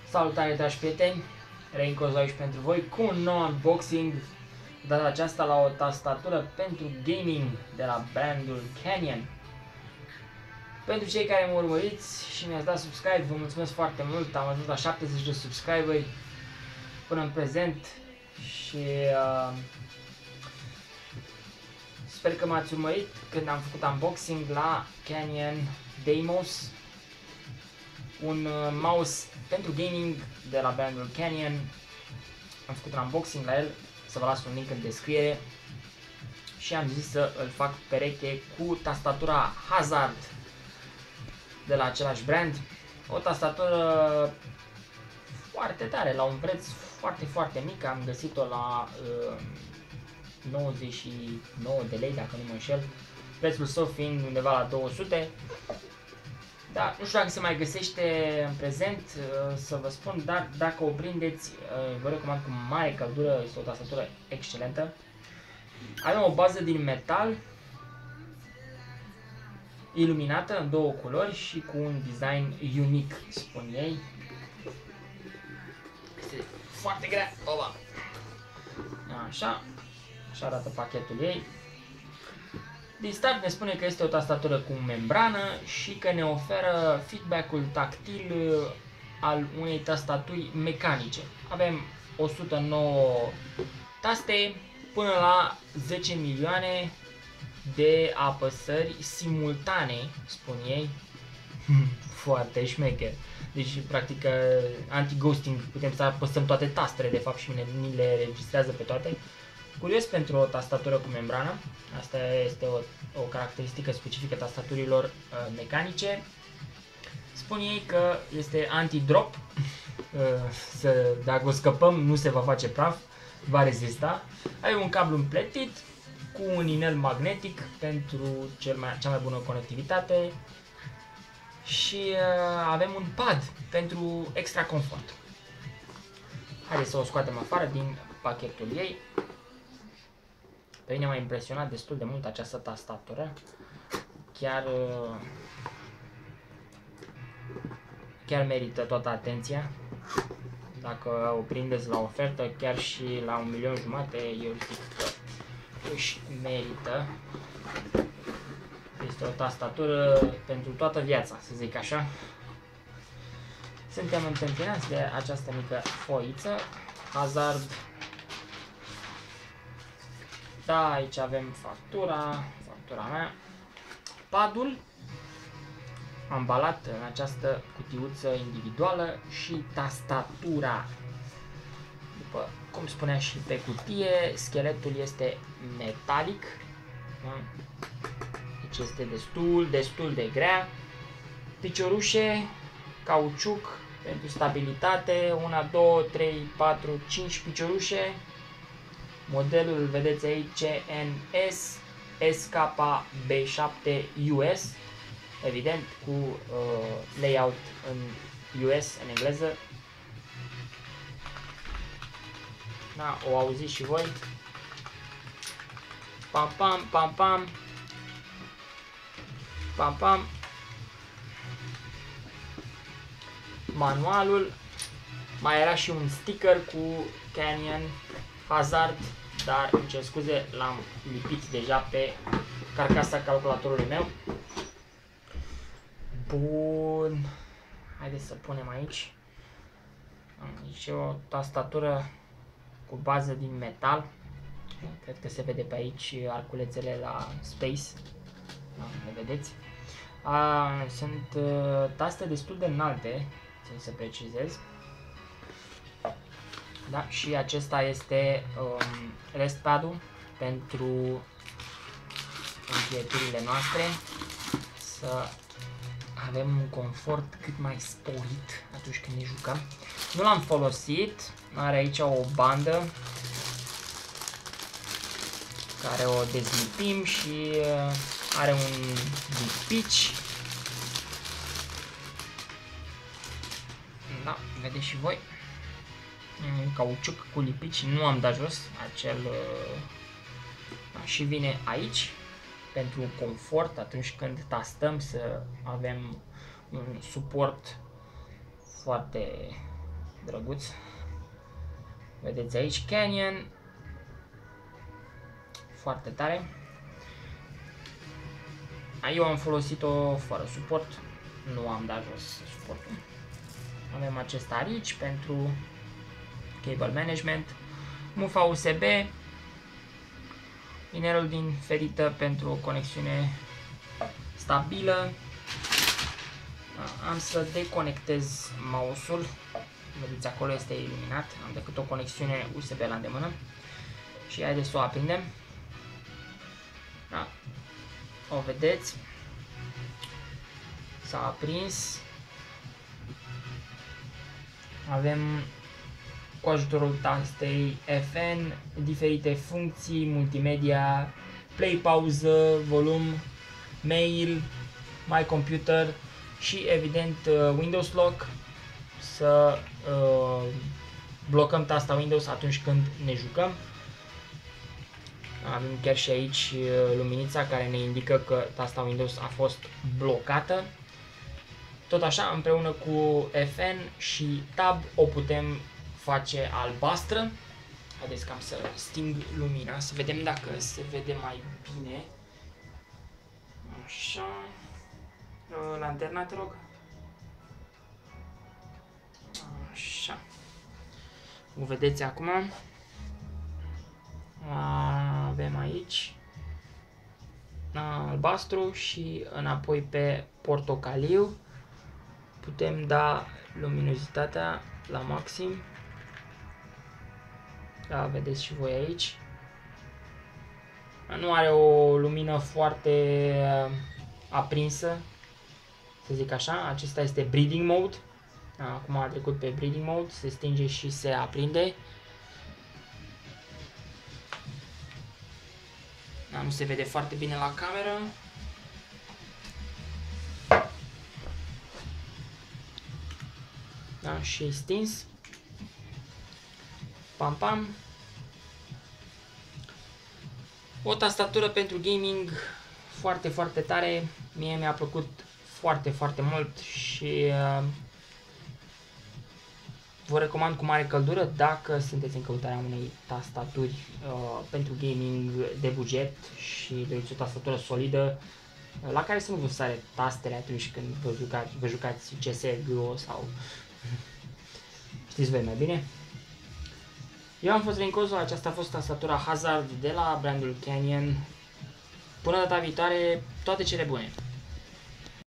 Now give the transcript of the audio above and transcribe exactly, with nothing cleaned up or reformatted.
Salutare, dragi prieteni! Reincoz aici pentru voi cu un nou unboxing, data aceasta la o tastatură pentru gaming de la brandul Canyon. Pentru cei care mă urmăriți și mi-ați dat subscribe, vă mulțumesc foarte mult. Am ajuns la șaptezeci de subscriberi până în prezent și uh, sper că m-ați urmărit când am făcut unboxing la Canyon Deimos, un uh, mouse pentru gaming de la brandul Canyon. Am făcut un unboxing la el, să vă las un link în descriere, și am zis să îl fac pereche cu tastatura Hazard de la același brand. O tastatură foarte tare, la un preț foarte, foarte mic. Am găsit-o la uh, nouăzeci și nouă de lei, dacă nu mă înșel, prețul său fiind undeva la două sute. Da, nu știu dacă se mai găsește în prezent, să vă spun, dar dacă o prindeți, vă recomand cu mare căldură, este o tastatură excelentă. Avem o bază din metal, iluminată în două culori și cu un design unic, spun ei. Este foarte grea, oba. Așa, așa arată pachetul ei. Din start ne spune că este o tastatură cu membrană și că ne oferă feedback-ul tactil al unei tastaturi mecanice. Avem o sută nouă taste până la zece milioane de apăsări simultane, spun ei. Foarte șmecher. Deci, practic, anti-ghosting, putem să apăsăm toate tastele, de fapt, și ni le registrează pe toate. Curios pentru o tastatură cu membrană. Asta este o, o caracteristică specifică tastaturilor uh, mecanice. Spun ei că este anti-drop, uh, să, dacă o scăpăm nu se va face praf, va rezista. Ai un cablu împletit cu un inel magnetic pentru cel mai, cea mai bună conectivitate și uh, avem un pad pentru extra confort. Haideți să o scoatem afară din pachetul ei. Pe mine m-a impresionat destul de mult această tastatură. Chiar, chiar merită toată atenția. Dacă o prindeți la ofertă, chiar și la un milion jumate, eu zic că își merită. Este o tastatură pentru toată viața, să zic așa. Suntem întâmpinați de această mică foiță Hazard. Da, aici avem factura, factura mea, padul ambalat în această cutiuță individuală și tastatura. După cum spunea și pe cutie, scheletul este metalic, deci este destul, destul de grea. Piciorușe, cauciuc pentru stabilitate, una, două, trei, patru, cinci piciorușe. Modelul îl vedeți aici, N S S K B șapte U S, evident cu uh, layout în U S, în engleză. Da, o auziți și voi. Pam pam pam pam. Pam pam. Manualul. Mai era și un sticker cu Canyon Hazard, dar îmi cer scuze, l-am lipit deja pe carcasa calculatorului meu. Bun. Haideți să punem aici. Aici o tastatură cu bază din metal. Cred că se vede pe aici arculețele la Space. Da, le vedeți. A, sunt uh, taste destul de înalte, țin să precizez. Da, și acesta este um, rest pad-ul pentru încheieturile noastre, să avem un confort cât mai sporit atunci când ne jucăm. Nu l-am folosit, are aici o bandă care o dezlipim și uh, are un lipici. Da, vedeți și voi. Un cauciuc cu lipici, nu am dat jos acel uh, și vine aici pentru confort atunci când tastăm, să avem un suport foarte drăguț. Vedeți aici Canyon. Foarte tare. Eu am folosit-o fără suport. Nu am dat jos suportul. Avem acesta aici pentru cable management. Mufa U S B. Inelul din ferită pentru o conexiune stabilă. Am să deconectez mouse-ul. Vedeți, acolo este iluminat. Am decât o conexiune U S B la îndemână. Și haideți să o aprindem. Da. O vedeți. S-a aprins. Avem cu ajutorul tastei F N diferite funcții, multimedia, play, pauză, volum, mail, my computer și evident Windows Lock, să uh, blocăm tasta Windows atunci când ne jucăm. Avem chiar și aici luminița care ne indică că tasta Windows a fost blocată. Tot așa, împreună cu F N și Tab o putem face albastră. Haideți că am să sting lumina, să vedem dacă se vede mai bine. Așa. Lanterna, te rog. Așa. O vedeți acum. Avem aici albastru și înapoi pe portocaliu. Putem da luminozitatea la maxim. Da, vedeți și voi aici. Nu are o lumină foarte aprinsă, să zic așa. Acesta este breathing mode. Acum a trecut pe breathing mode, se stinge și se aprinde. Da, nu se vede foarte bine la cameră. Da, și stins. Pam, pam. O tastatură pentru gaming foarte, foarte tare. Mie mi-a plăcut foarte, foarte mult și uh, vă recomand cu mare căldură dacă sunteți în căutarea unei tastaturi uh, pentru gaming de buget și doriți o tastatură solidă uh, la care să nu vă sare tastele atunci când vă jucați, vă jucați C S G O sau știți voi mai bine. Eu am fost Rencozo, aceasta a fost tastatura Hazard de la brandul Canyon. Până data viitoare, toate cele bune!